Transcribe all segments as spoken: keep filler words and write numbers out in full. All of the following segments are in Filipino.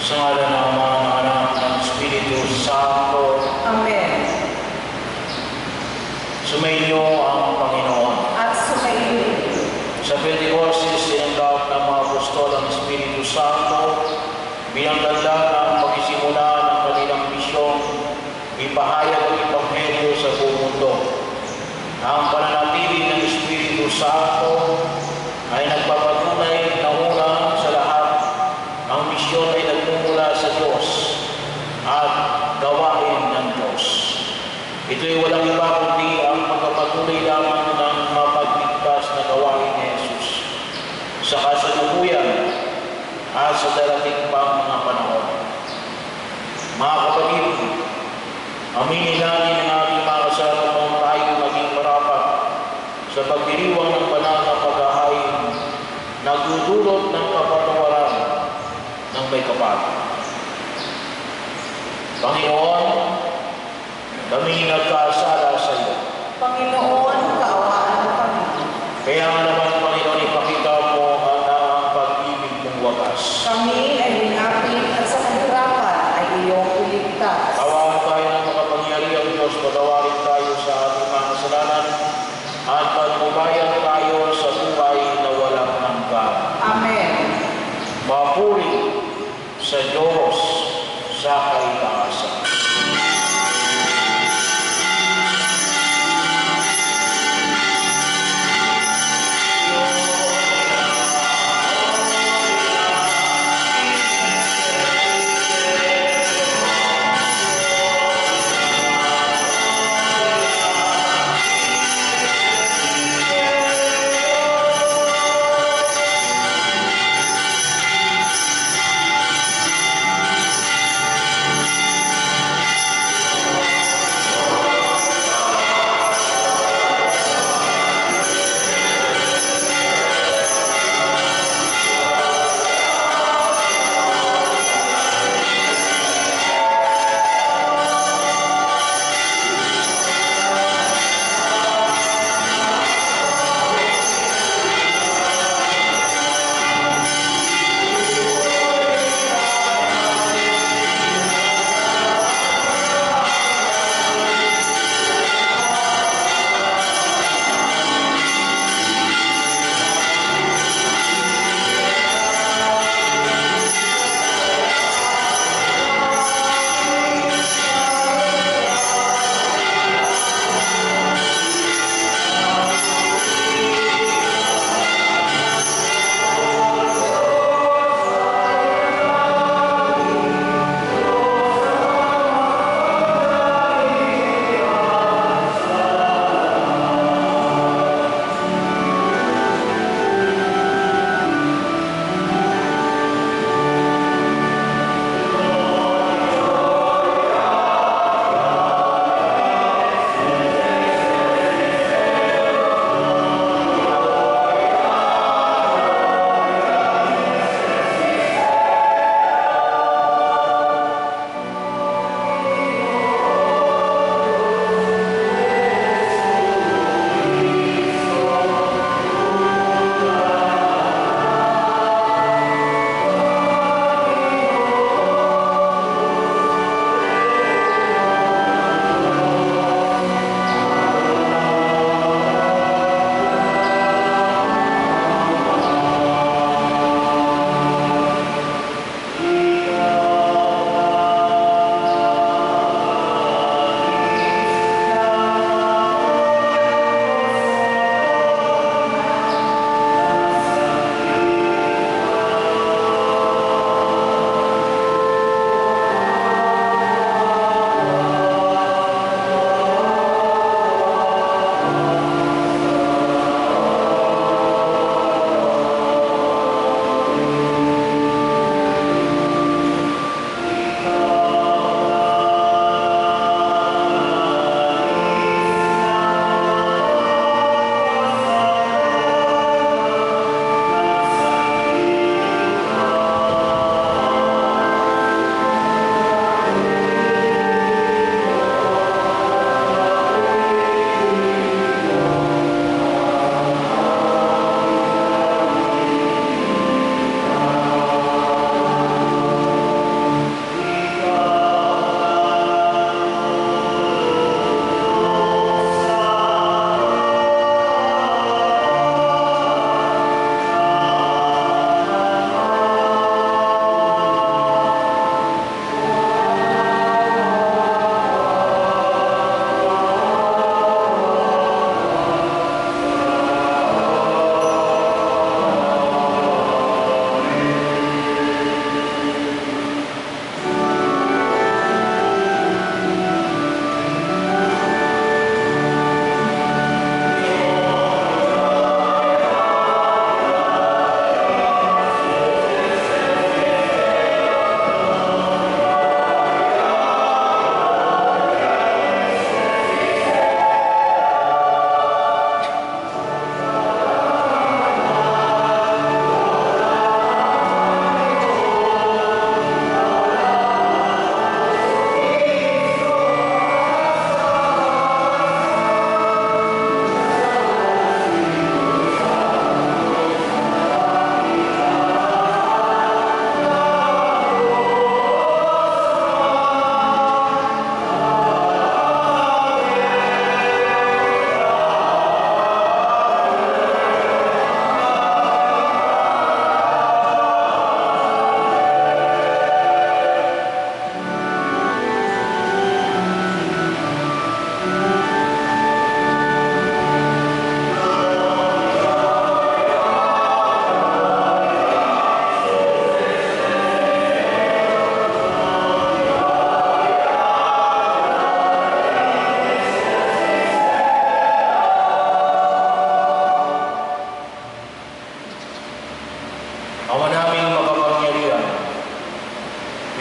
Sa ngalan ng Ama, ng Anak, ng Espiritu Santo. Amen. Sumainyo ang Panginoon. At sumainyo. Sa Pentecostes, tinanggap ng mga apostol ang Espiritu Santo bilang tanda ng pagsisimula ng kanilang misyon, ipahayag ang Ebanghelyo sa buong mundo. Ang pananatili ng Espiritu Santo ay nagpapatunay na una sa lahat, ang misyon ay nagmumula sa Diyos at gawain ng Diyos. Ito'y walang iba kundi ang pagpapatuloy lamang ng mapagligtas na gawain ni Jesus sa kasalukuyan at sa darating pang mga panahon. Mga kapatid, aminin natin ang ating mga kasama kung tayo maging marapat sa pagdiriwang ng banal na paghahain, nagdudulot ng kapatawaran ng may kapal. Panginoon, kami nagkasala sa iyo. Panginoon, kaawaan mo kami. Kaya nga naman, Panginoon, ipakita mo ang ang pag-ibig mong wagas. Kami ay binapit at sa kahirapan ay iyong iligtas. Kawawa tayo ng makapangyarihang Diyos, patawarin tayo sa ating mga kasalanan at pagbubayan tayo sa buhay na walang hanggan. Amen. Mapuri sa Diyos sa kaitaasan.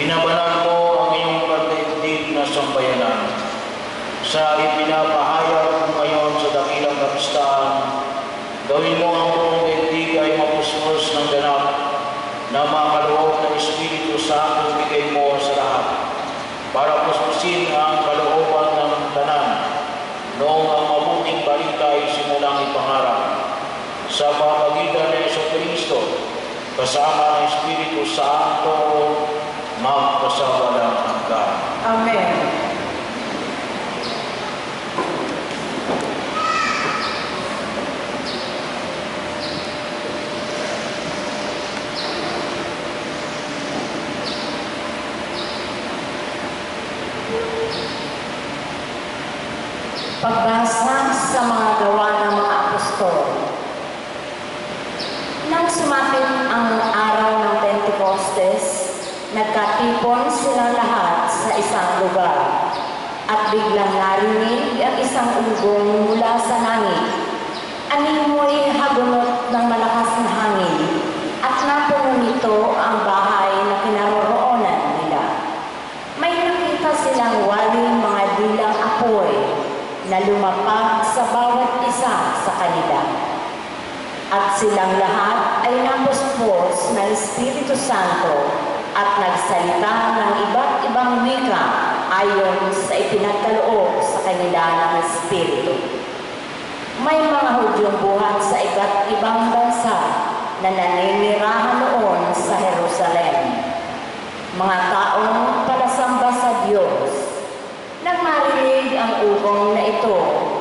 Binabanal mo ang iyong pagdaigdig na sambayanan. Sa ipinapahayag mo ngayon sa dakilang kapistahan, gawin mo ang buong daigdig ay mapusmos ng ganap na makaloob ng Espiritu Santo bigay mo sa lahat para puspusin ang kalooban ng tanan noong ang mabuting balita ay simulang ipangarap. Sa pamagitan ng Jesucristo, kasama ng Espiritu Santo, magpasawalang hanggan. Amen. Pagbasa sa mga gawa ng mga apostol. Nang sumapit ang araw ng Pentecostes, nagkatipon silang lahat sa isang lugar at biglang narinig ang isang ugong mula sa langit. Animoy hagunot ng malakas na hangin at napuno nito ang bahay na kinaroroonan nila. May nakita silang waling mga dilang apoy na lumapag sa bawat isa sa kanila. At silang lahat ay napuspos ng Espiritu Santo at nagsalita ng iba't ibang wika ayon sa ipinagkaloob sa kanila ng Espiritu. May mga Hudyong buhat sa iba't ibang bansa na naninirahan noon sa Jerusalem. Mga taong palasamba sa Diyos. Nang marinig ang ugong na ito,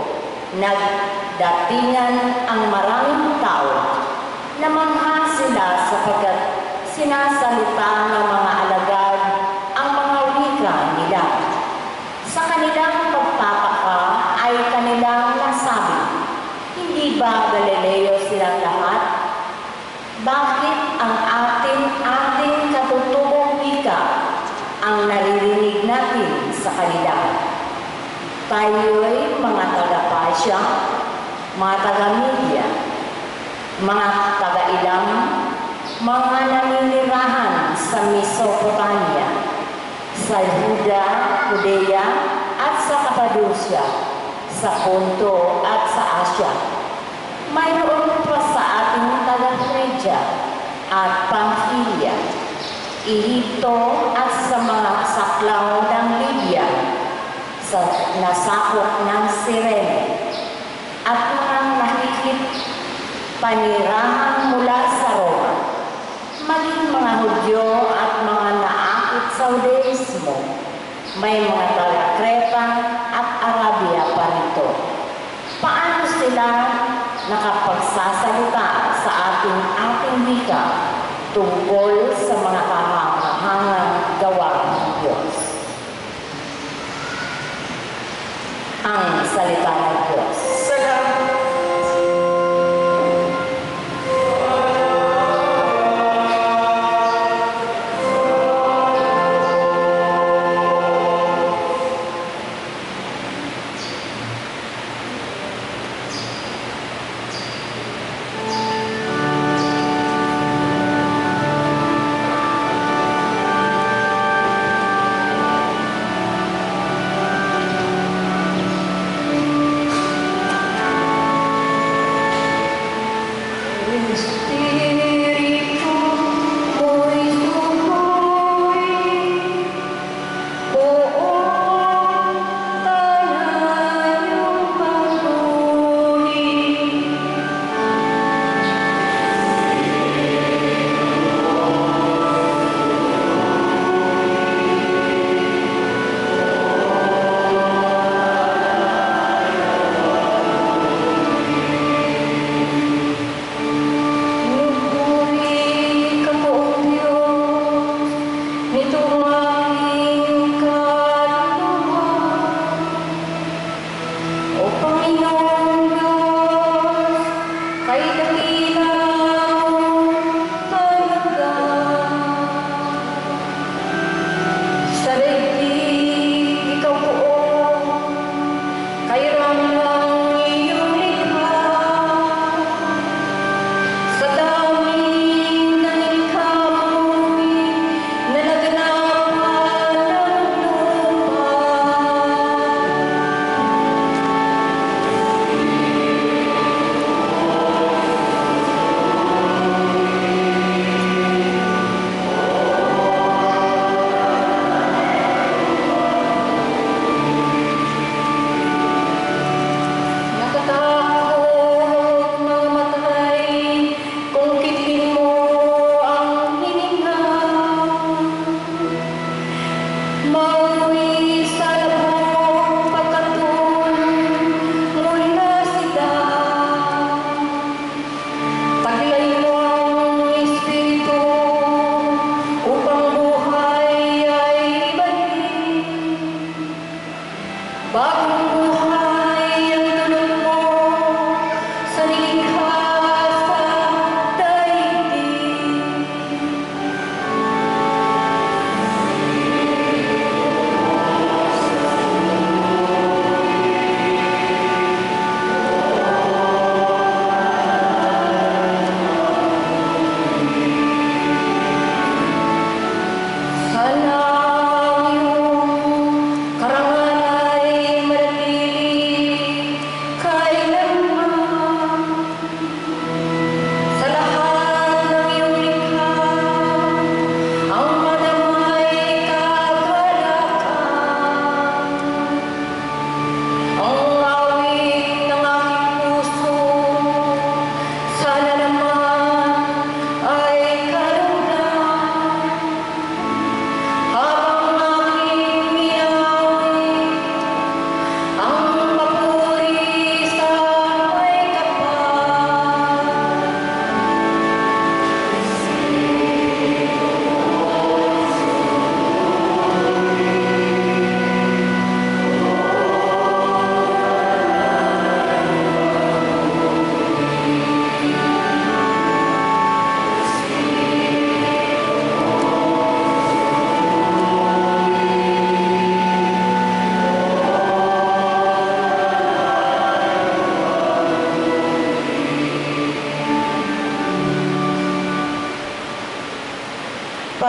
nagdatingan ang maraming tao. Namangha sila sapagkat sinasalita ng mga alagad ang mga wika nila. Sa kanilang pagtataka ay kanilang nasabi, hindi ba Galileo silang lahat? Bakit ang ating-ating katutubong wika ang naririnig natin sa kanila? Tayo'y mga taga-Pasya, mga taga-Media, mga taga-Ilam, mga naninirahan sa Mesopotamia, sa Juda, Judea, at sa Cappadocia, sa Ponto at sa Asya. Mayroon pa sa ating taga-Phrygia at Pamphylia, Ehipto at sa mga saklaw ng Libya, sa nasakop ng Cyrene, at mga nakikip panirahan mula sa Roma, maging mga Hudyo at mga naakit sa Judaismo. May mga taga-Creta at Arabia pa rito. Paano sila nakapagsasalita sa ating ating wika tungkol sa mga kahangahangang gawa ng Diyos? Ang salita ng Diyos. Salamat.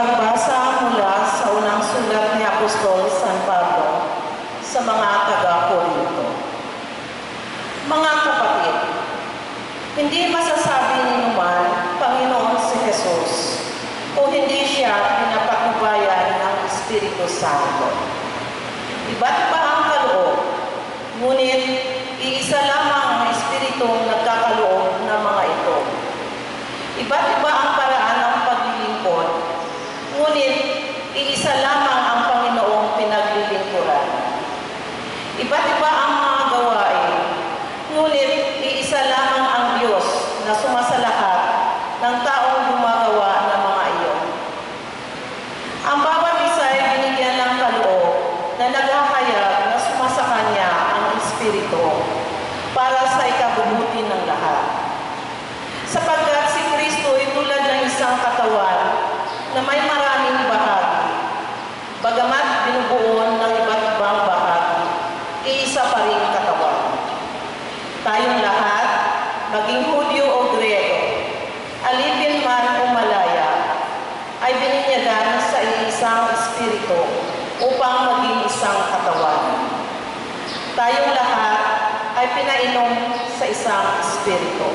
Pagbasa mula sa unang sulat ni Apostol San Pablo sa mga taga-Korinto. Mga kapatid, hindi masasabi ninuman Panginoon si Jesus kung hindi siya pinapatnubayan ng Espiritu Santo. Iba't iba ang kaloob, ngunit iisa lamang ang Espiritong nagkakaloob ng mga ito. Iba't iba ang paraan ng paglilingkod, ngunit iisa lamang ang Panginoong pinaglilingkuran. Iba't iba ang mga gawain, ngunit iisa lamang ang Diyos na sumasalahat ng taong gumagawa ng mga iyon. Ang bawat isa ay binigyan ng kaloob na naghahayag na sumasakanya ang Espiritu para sa ikabubuti ng lahat. Sapagkat si Kristo ay tulad ng isang katawan na may maraming bahagi, bagamat binubuo ng iba't ibang bahagi, iisa pa rin katawan. Tayong lahat, maging Hudyo o Grego, alipin man o malaya, ay bininyagan sa isang Espiritu upang maging isang katawan. Tayong lahat ay pinainom sa isang Espiritu.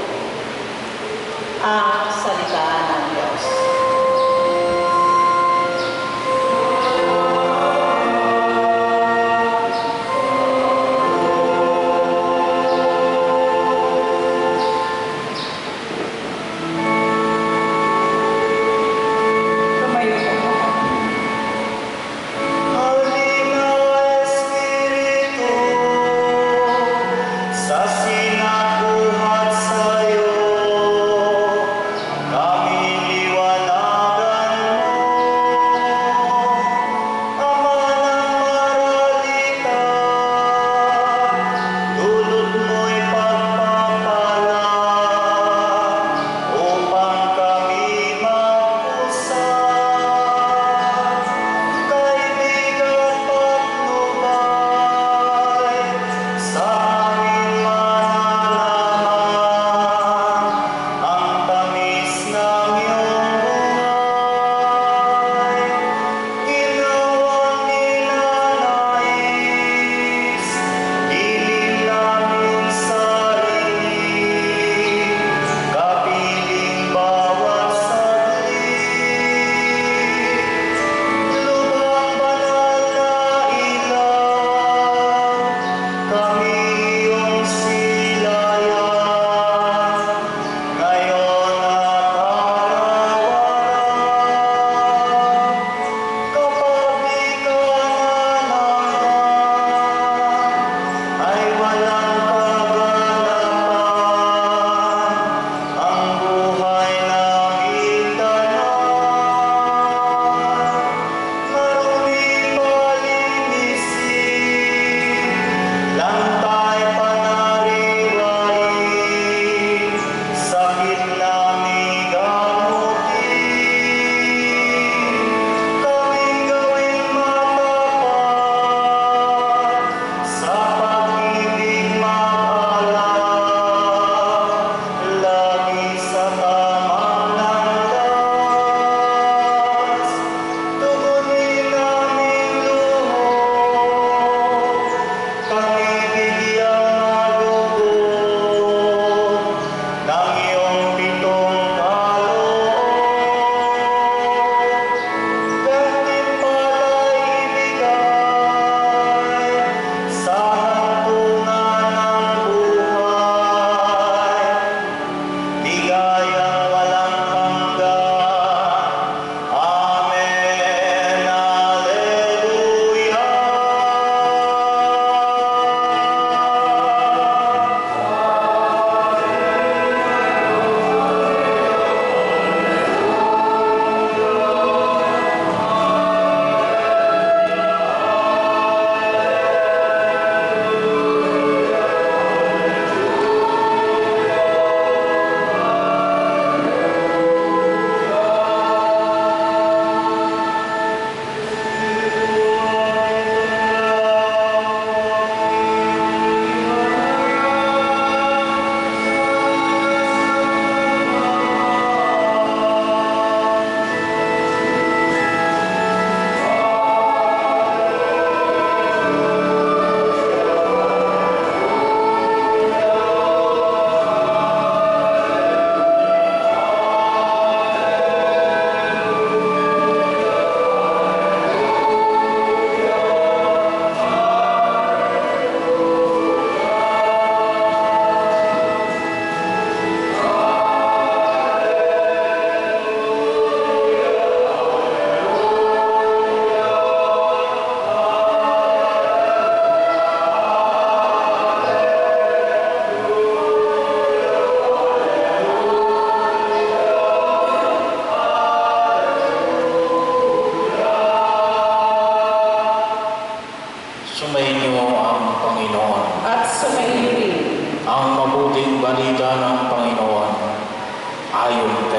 Ang salita ng Diyos. Sa sinakuhat sa'yo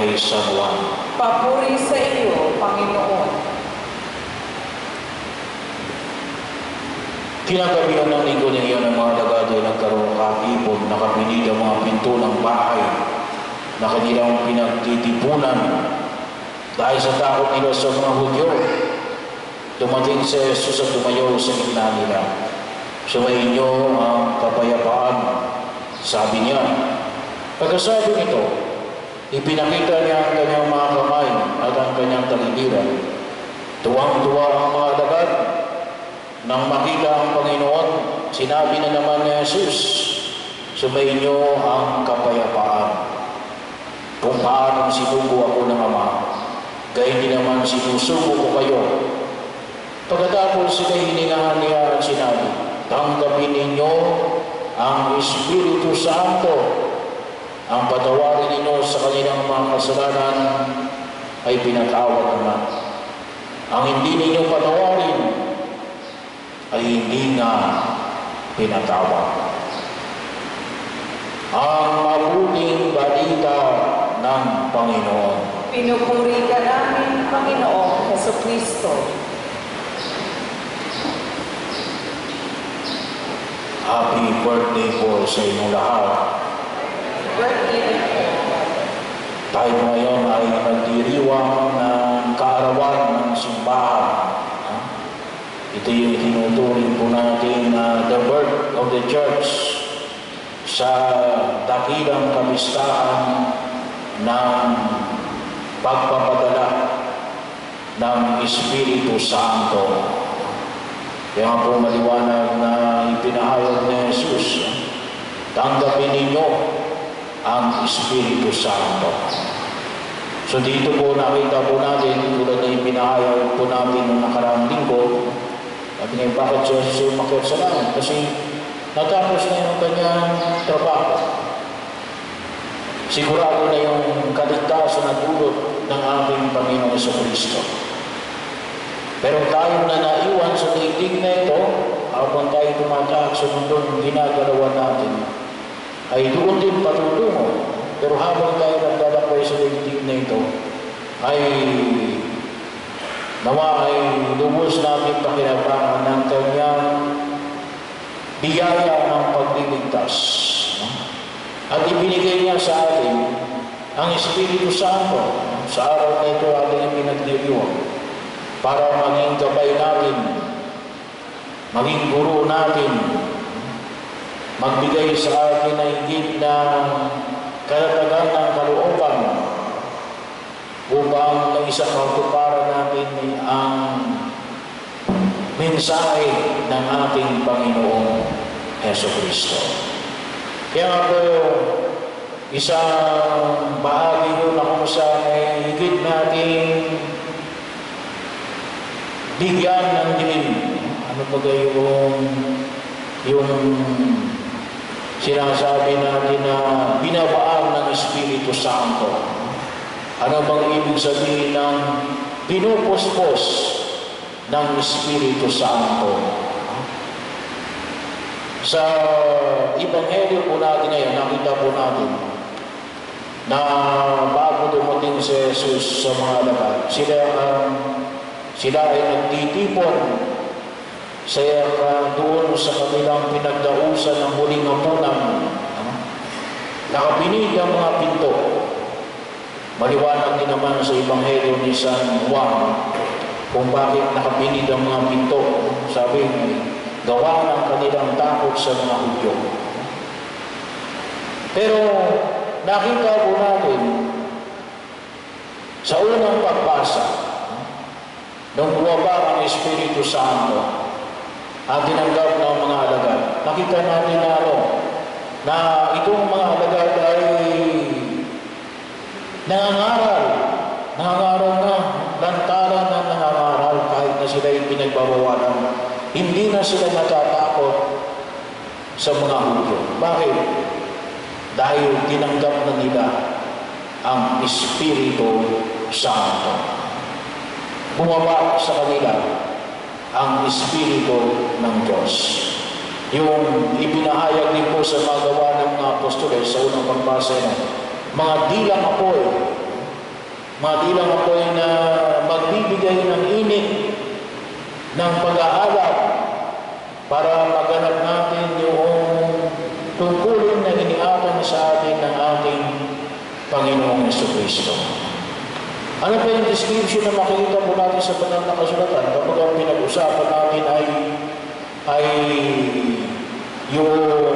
kay San Juan. Papuri sa iyo, Panginoon. Kinagabihan ng linggo na iyon ng mga alagad ay nagkaroon kakipon, nakapinid ang mga pinto ng bahay na kanilang pinagtitipunan dahil sa takot nila sa mga Hudyo. Dumating si Jesus at tumayo sa gitna nila. Sumainyo ang kapayapaan, sabi niya. Pagkasabi nito, ipinakita niya ang kanyang mga kamay at ang kanyang tagiliran. Tuwang-tuwa ang mga alagad. Nang makita ang Panginoon, sinabi na naman ni Jesus, sumainyo ang kapayapaan. Kung paanong sinugo ako ng Ama, gayon din naman sinusugo ko kayo. Pagkatapos sila hiningahan niya at sinabi, tanggapin ninyo ang Espiritu Santo. Ang patawarin ninyo sa kanilang mga kasalanan ay pinatawad na. Ang hindi ninyo patawarin ay hindi nga pinatawad. Ang mabuting balita ng Panginoon. Pinupuri ka namin, Panginoong Jesucristo. Happy birthday po sa inyong lahat. Birthday po. Tayo ngayon ay nagdiriwang ng kaarawan ng simbahan. Ito yung tinuturing po natin na the birth of the church sa dakilang kapistahan ng pagpapadala ng Espiritu Santo. Kaya po maliwanag na ipinahayag ni Jesus, tanggapin ninyo ang Espiritu Santo. So dito po nakita po natin, tulad na ipinahayag po natin noong nakaraang linggo, sabi ngayon, bakit siya sumakit sa langit? Kasi natapos na yung kanyang trabaho. Sigurado na yung kaligtasan na dulot ng ating Panginoong Jesucristo. Pero tayo na naiwan sa daigdig na ito, habang tayo tumatahak sa mundong ginagalawan natin, ay doon din patutungo. Pero habang tayo naglalakbay sa daigdig na ito, ay nawa ay lubos natin pakinabangan ng kanyang biyaya ng pagliligtas. At ibinigay niya sa atin ang Espiritu Santo sa araw na ito ating pinagdiriwang para maging gabay natin, maging guro natin, magbigay sa atin na higit na kalatagan ng kalooban upang naisa kautuparan natin ang mensahe ng ating Panginoong Jesucristo. Kaya ako, isang bahagi yun na kung saan ay higit natin bigyan ng dilim. Ano ba yung, yung sinasabi natin na binabaan ng Espiritu Santo? Ano bang ibig sabihin ng pinupuspos ng Espiritu Santo? Sa Ebanghelyo po natin ngayon, nakita po natin na bago dumating si Jesus sa mga alagad, sila, um, sila ay nagtitipon sa uh, doon sa kanilang pinagdausan ng muling hapunan. Nakapinig ang mga pinto. Maliwanag din naman sa Ebanghelyo ni San Juan kung bakit nakapinig ang mga pinto. Sabi, gawa ng kanilang takot sa mga Hudyo. Pero nakita po natin sa unang pagbasa, nung bumaba ang Espiritu Santo at tinanggap ng mga alagad, nakita natin na ano, na itong mga alagad ay nangangaral, nangangaral na, lantaran na nangangaral kahit na sila yung pinagbabawalan. Hindi na sila natatakot sa mga Hudyo. Bakit? Dahil tinanggap na nila ang Espiritu Santo. Bumaba sa kanila ang Espiritu ng Diyos. Yung ipinahayag din po sa mga gawa ng mga apostoles sa unang pagbasa na mga dilang apoy Madilang ako'y na magbibigay ng init ng pag-aalap para maganap natin yung tungkulin na iniatang sa atin ng ating Panginoong Jesucristo. Ano pa yung description na makikita po natin sa banal na kasulatan kapag ang pinag-usapan natin ay ay yung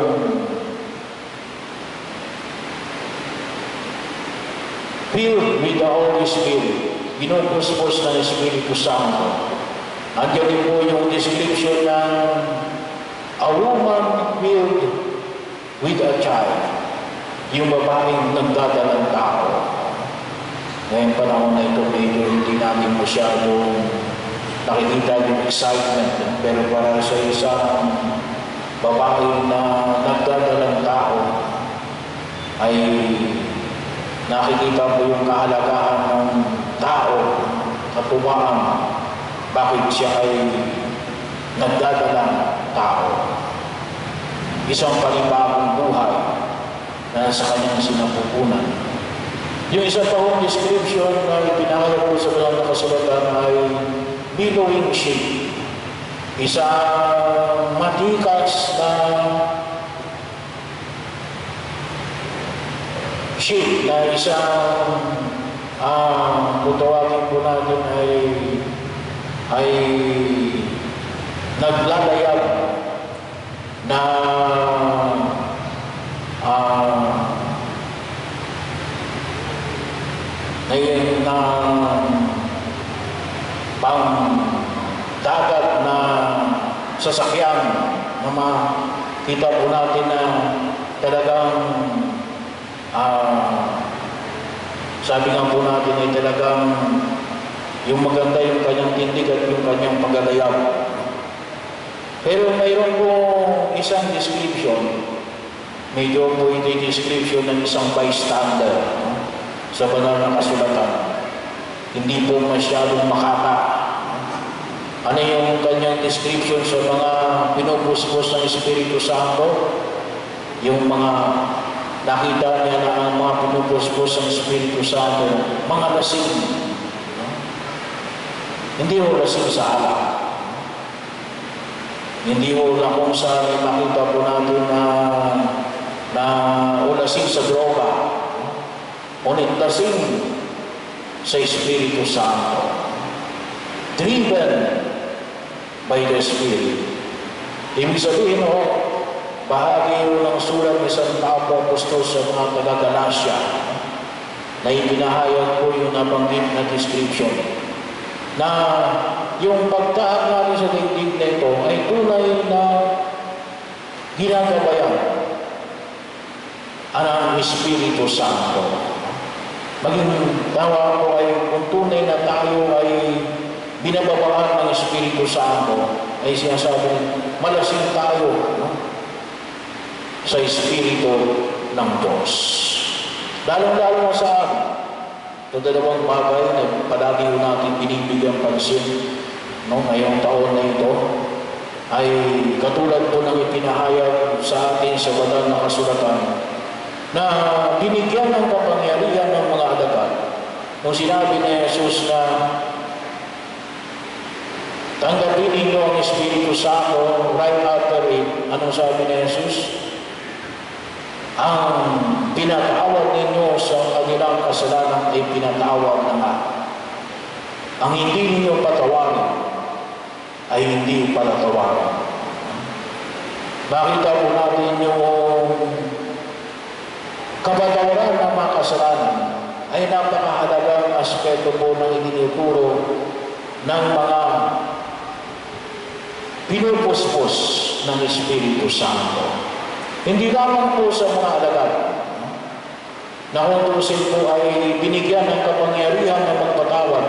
filled with the Holy Spirit, ginupuspos ng Espiritu Santo. Andiyan din po yung description ng a woman filled with a child, yung babaeng nagdadalang tao. Ngayong panahon na ito, medyo hindi natin masyadong nakikita yung excitement, pero para sa isang babaeng na nagdadalang tao, ay nakikita mo yung kahalagahan ng tao, katuwaan, bakit siya ay nagdadalang tao. Isang panibagong buhay na sa kanyang sinapupunan. Yung isa pa hong description na ipinakala ko sa banal na kasulatan ay billowing ship. Isang matikas na ship na isang uh, kutawagin po natin ay ay naglalayag na uh, na na pang dagat na sasakyan na makita po natin na talagang Uh, sabi nga po natin ay talagang yung maganda yung kanyang tindig at yung kanyang paglalayag. Pero mayroon po isang description, medyo po ito yung description ng isang bystander, no? Sa banal na kasulatan. Hindi po masyadong makaka. Ano yung kanyang description sa mga pinupuspos ng Espiritu Santo? Yung mga nakita niya na ang mga pinupuspos ng Espiritu Santo, mga lasing. No? Hindi ho lasing sa alak. Hindi ho na kung saan ay makita po natin na, na o lasing sa droga. No? Ngunit lasing sa Espiritu Santo. Driven by the Spirit. Ibig sabihin ho, bahagi yun ng sulat ni San Pablo Apostol sa mga taga-Galacia na ipinahayag po yung nabanggit na description na yung pagtaak natin sa daigdig na ito ay tunay na ginagabayan ang Espiritu Santo. Maging tawa ko ay kung tunay na tayo ay binababaan ng Espiritu Santo ay sinasabi malasing tayo, no? Sa Espiritu ng Diyos. Lalong-lalo na sa amin, ito dalawang bagay na palagi natin binibigyan pansin, no, ngayong taon na ito, ay katulad po ng ipinahayag sa atin sa banal na kasulatan na binigyan ng kapangyarihan ng mga alagad. Nung sinabi ni Jesus na tanggapin ninyo ang Espiritu Santo right after it, anong sabi ni Jesus? Ang pinatawad ninyo sa kanilang kasalanan ay pinatawad na nga. Ang hindi ninyo patawarin ay hindi palatawarin. Makita po natin yung kapatawaran ng mga kasalanan ay napakahalagang aspeto po ng itinuturo ng mga pinupuspos ng Espiritu Santo. Hindi lamang po sa mga alagad na kung tusin po ay binigyan ng kapangyarihan na magpatawad.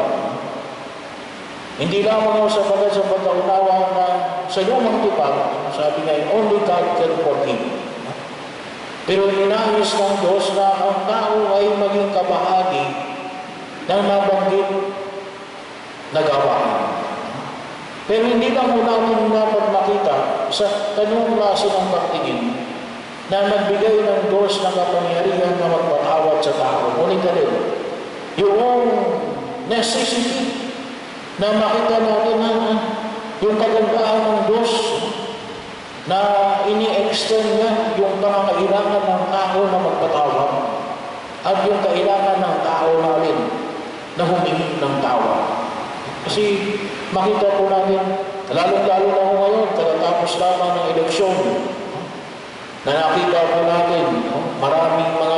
Hindi lamang po sa bagay sa pagkaunawa na sa lumang tipag, sabi nga, only God can forgive. Pero inayos ng Diyos na ang tao ay maging kabahagi ng nabanggit na gawain. Pero hindi lang po namin dapat makita sa tanong klase ng pagtingin na nagbigay ng Diyos ng kapangyarihan na magpatawad sa tao. Ngunit alin, yung necessity na makita natin na yung kagandahan ng Diyos na ini-extend niya yung pangangailangan ng tao na magpatawad at yung kailangan ng tao natin na humingi ng tawad. Kasi makita po natin, lalong-lalo na po ngayon, katatapos lamang ng eleksyon, na nakita po natin, maraming mga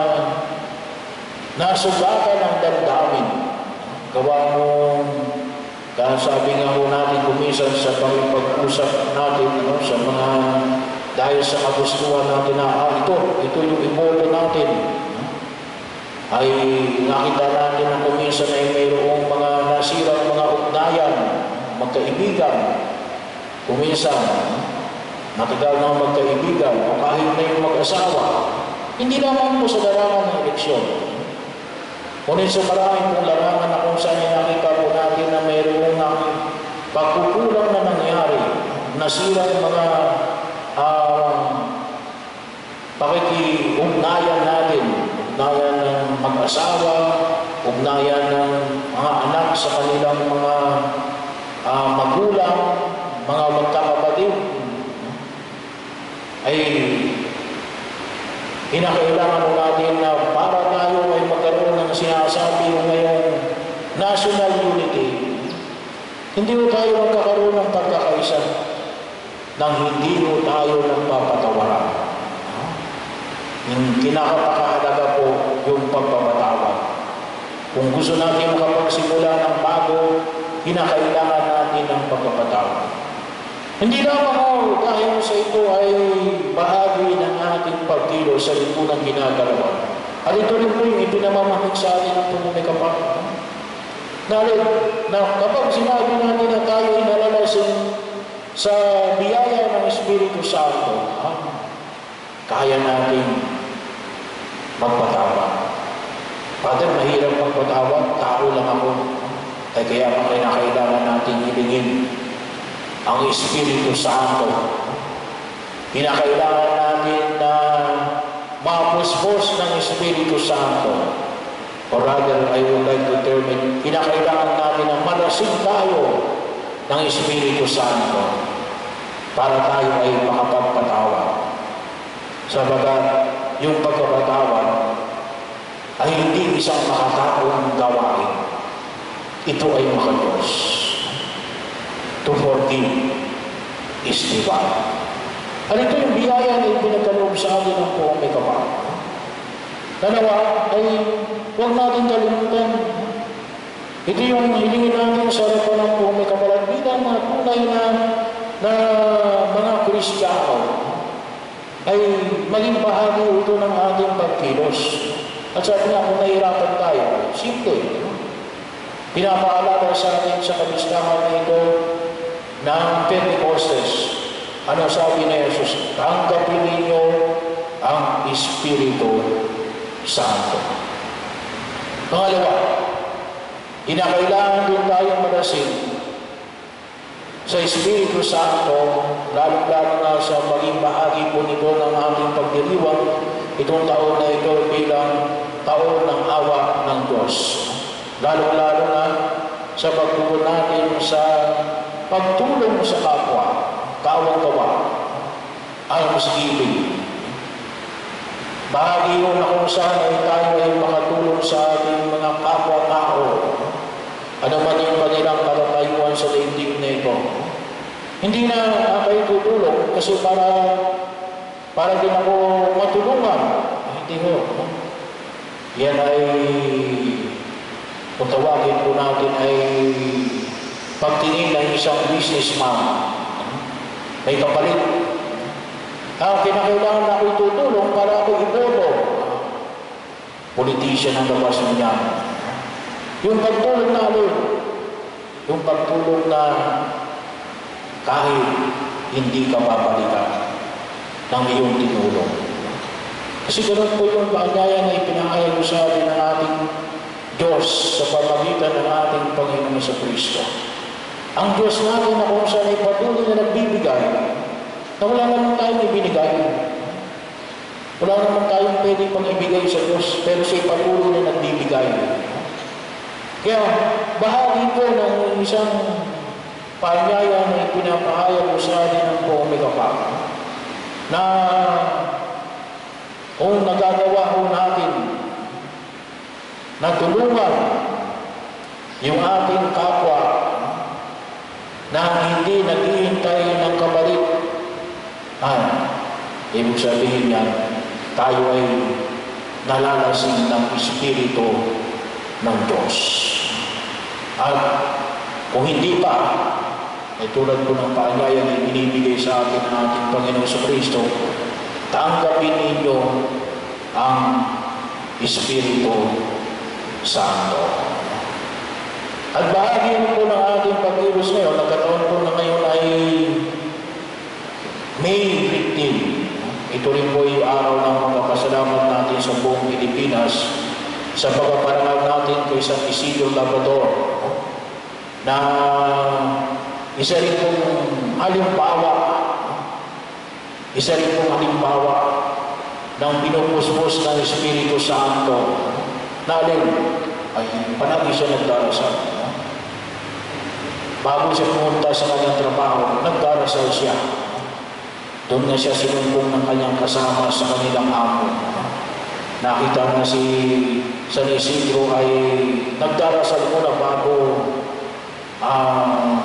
nasugatan ng damdamin. Gawa mong, dahil sabi nga po natin, kumisan sa pag-usap natin, ano, sa mga, dahil sa kagustuhan natin na, ah, ito, ito yung iboto natin, ay nakita natin na kuminsan ay mayroong mga nasirang mga ugnayan, magkaibigan, kuminsan, matagal na magkaibigan, o kahit na yung mag-asawa, hindi naman po sa larangan ng eleksyon. Ngunit sa maraming pong larangan na kung saan nakita po natin na mayroong pagkukulang na nangyari, nasirang mga uh, pakikiugnayan natin, ugnayan ng mag-asawa, ugnayan ng mga anak sa kanilang mga uh, magulang, mga magkakapatid, ay kinakailangan natin na para tayo ay magkaroon ng sinasabi yung ngayong national unity, hindi mo tayo magkakaroon ng pagkakaisa nang hindi mo tayo nagpapatawaran. Yung kinakapakahalaga po yung pagpapatawad. Kung gusto natin makapagsimula ng bago, kinakailangan natin ng pagpapatawad. Hindi lamang oh, dahil sa ito ay bahagi ng ating pagkilo sa lipunang ginagalawan. At ito rin po yung ipinamamahig sa atin ng pumumikapak. Dahil na kapag sinabi natin na tayo ay nalalasin sa biyaya ng Espiritu Santo, ah, kaya natin magpatawad. Father, mahirap magpatawad, tao lang ako. Ay kaya ang kinakailangan natin hilingin ang Espiritu Santo. Kinakailangan natin na mapuspos ng Espiritu Santo. Or rather, I would like to term it, kinakailangan natin na malasing tayo ng Espiritu Santo para tayo ay makapagpatawad. Sabagat yung pagpapatawad ay hindi isang makataong gawain. Ito ay makadiyos. To forgive is divine. At ito yung biyaya na ipinagkaloob sa atin ng buong may kapal. Dalawa ay huwag natin kalimutan. Ito yung hilingin natin sa harapan ng buong may kapal. At bilang mga tunay na, na mga Kristiyano ay maging bahagi ito ng ating pagkilos. At sabi nga, kung nahihirapan tayo, simple. Pinapaalala sa atin sa kamistahan na ito ng Pentecostes. Ano sabi ni Jesus? Tanggapin ninyo ang Espiritu Santo. Pangalawa, kinakailangan din tayong malasing sa Espiritu Santo, lalo-lalo na sa maging bahagi po nito ng ating pagdiriwang itong taon na ito bilang taon ng awa ng Diyos. Lalo-lalo na sa pagtulong natin sa pagtulong sa kapwa, kawang-kawa, almsgiving. Bahagi yun na kung saan ay tayo ay makatulong sa ating mga kapwa-tao. Ano man yung kanilang kalatayuan sa daigdig na ito. Hindi na kayo tutulong kasi para para din ako matulungan. Hindi ko. Yan ay kung tawagin po natin ay pagtingin ng isang businessman. May kapalit. Ah, kinakailangan na ako itutulong para ako iboto. Politician ang labas niya. Yung pagtulong na alin, yung pagtulong na kahit hindi ka babalikan ng iyong tinulong. Kasi ganoon po yung paanyaya na ipinangayag sa atin ng ating Diyos sa pamagitan ng ating Panginoon sa Kristo. Ang Diyos natin na kung saan ay patuloy na nagbibigay, na wala naman tayong ibinigay. Wala naman tayong pwede pang ibigay sa Diyos, pero siya'y patuloy na nagbibigay. Kaya bahagi po ng isang paanyaya na ipinapahayag ko sa atin ng Omega Papa na kung nagagawa ho natin na tulungan yung ating kapwa na hindi naghihintay ng kapalit, ay, ibig sabihin yan, tayo ay nalalasing ng Espiritu ng Diyos. At kung hindi pa, ay tulad po ng paanyaya na binibigay sa atin ng ating Panginoon Kristo, tanggapin ninyo ang Espiritu Santo. At bahagi po ng ating pag-iros ngayon, nagkataon po na ngayon ay May fifteenth. Ito rin po yung araw ng mga pasalamat natin sa buong Pilipinas sa pagpaparangal natin kay San Isidro Labrador na isa rin pong halimbawa isa rin pong halimbawa ng pinupuspos ng Espiritu Santo na alin ay panagi siya nagdarasal. Bago siya pumunta sa kanyang trabaho, nagdarasal siya. Doon na siya sinumpong ng kanyang kasama sa kanilang amo. Nakita na si San Isidro ay nagdarasal muna bago ang uh,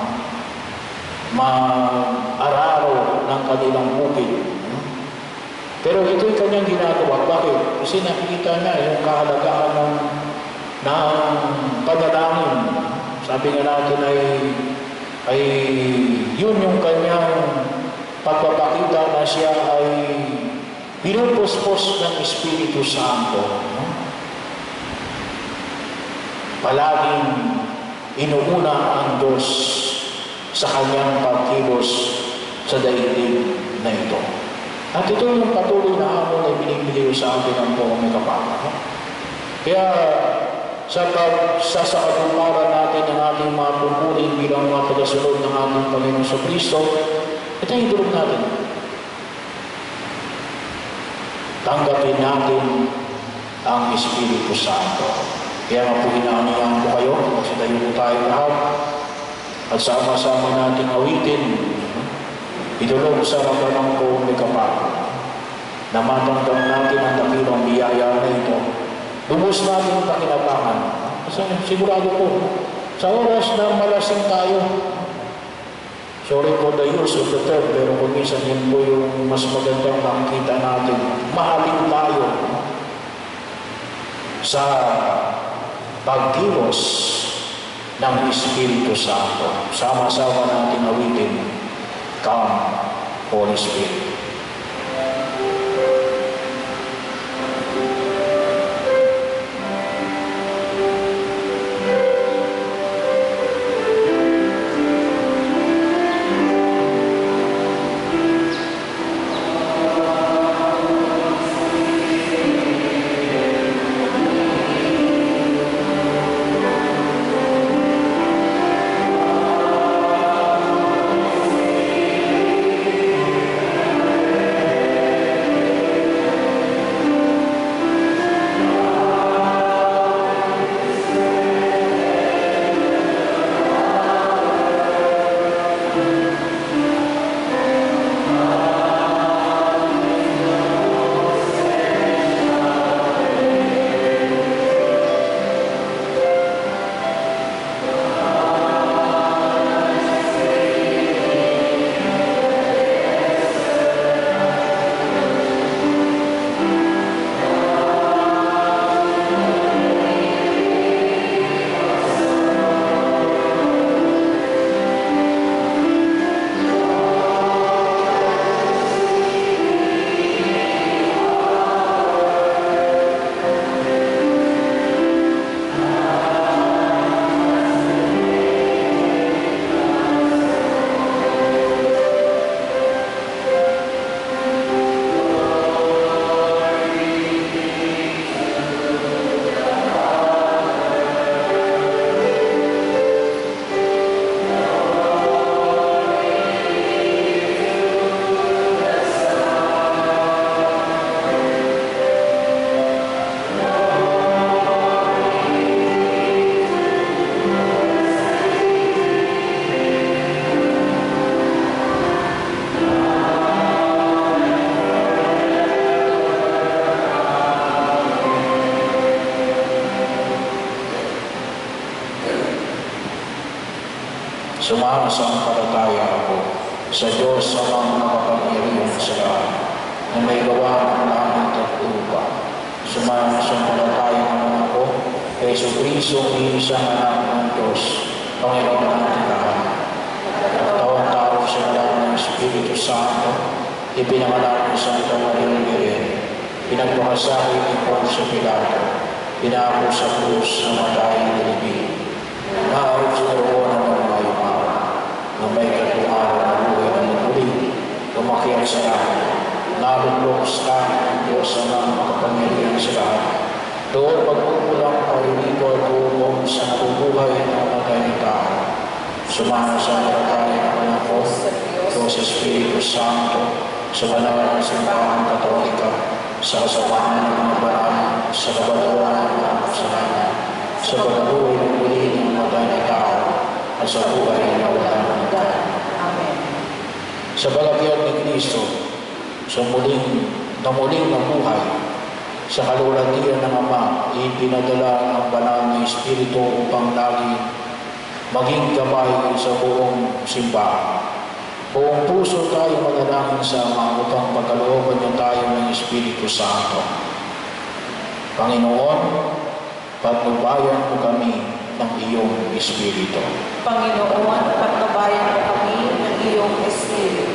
ma-araro ng kanilang bukid. Pero ito'y kanyang ginagawa. Bakit? Kasi nakikita niya yung kahalagaan ng, ng panalangin. Sabi nga natin ay, ay yun yung kanyang pagpapakita na siya ay pinupuspos ng Espiritu Santo. Palaging inuuna ang Diyos sa kanyang pagkilos sa daigdig na ito. At ito yung patuloy na hamon na binibigay sa atin ng Omega Papa. Kaya sa pagsasaatuparan natin ng ating mga pumpunin bilang mga tagasunod ng ating Panginoon sa Kristo, ito yung tulog natin. Tanggapin natin ang Espiritu Santo. Kaya nga po hinaanihan ko kayo, magsitayo po tayo lahat, at sama-sama natin awitin, idulog sa ramdaman ko may kapal, na matanggap natin ang dakilang biyaya na ito. Lubos natin ang pakinabangan. Kasi sigurado po, sa oras na malasing tayo, sorry for the use of the term, pero kung minsan yun po yung mas magandang makikita natin, mahalin tayo sa pagkilos ng Espiritu Santo. Sama-sama natin awitin, Come, Holy Spirit. Amen. Sumasampalataya ako sa Diyos sa mga makapangyarihan sa lahat na may gawa ng langit at lupa. Sumasampalataya naman ako kay Jesucristo, isang anak ng Diyos, Panginoon natin lahat. Nagkatawan-tao sa ngalan ng Espiritu Santo, ipinanganak ng Santa Maria Virgen, pinagpakasakit ni Poncio Pilato, pinako sa krus na matay ng dilibig, naarap sa naroon ng mga yumaw, na may katuaraw na buhay na maguli, kumakyat sa langit, nalulok sa langit ng Diyos sa mga makapangyarihan sa lahat. Doon pagpupulang pag-ibig at tuwong sa nabubuhay ng matay ng tao. Sumasampalataya naman ako ito sa Espiritu Santo, sa banal na simbahan Katolika, sa kasabahan ng mga banal, sa kabatuan ng mga kasalanan, sa pagkabuhay ng muli ng matay ng tao, at sa buhay na walang hanggan. Amen. Sa balagyat ni Kristo, sa muling, na muling nabuhay, sa kalulatian ng Ama, ipinadala ng banal na Espiritu upang lagi maging gabay sa buong simbahan. Buong puso tayo manalangin sa Ama upang pagkalooban niya tayo ng Espiritu Santo. Panginoon, patnubayan mo kami ng iyong Espiritu. Panginoon, patnubayan mo kami ng iyong Espiritu.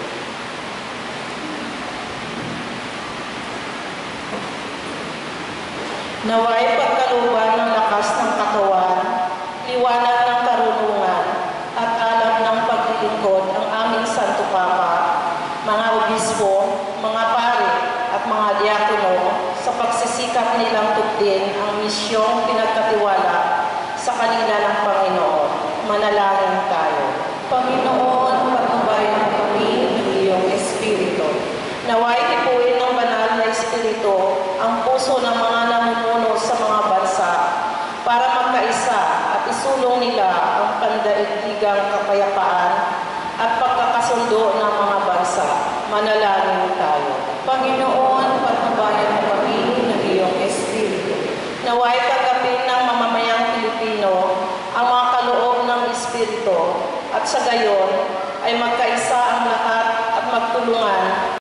Naway pagkalooban ng lakas ng katawan, liwanag ng karunungan, at alam ng paglilingkod ang aming Santo Papa, mga obispo, mga pare, at mga diakono sa pagsisikap nilang tugdin ang misyong pinagkatiwala sa kanila ng Panginoon. Manalangin tayo. Panginoon, patnubayan mo kami ng iyong Espiritu. Naway hipuin ng banal na Espiritu ang puso ng mga namumuno sa mga bansa para magkaisa at isulong nila ang pandaigdigang kapayapaan at pagkakasundo ng mga bansa. Manalangin tayo. Panginoon, patnubayan mo kami ng iyong Espiritu. Naway tanggapin ng mamamayang Pilipino ang mga kaloob ng Espiritu at sa gayon ay magkaisa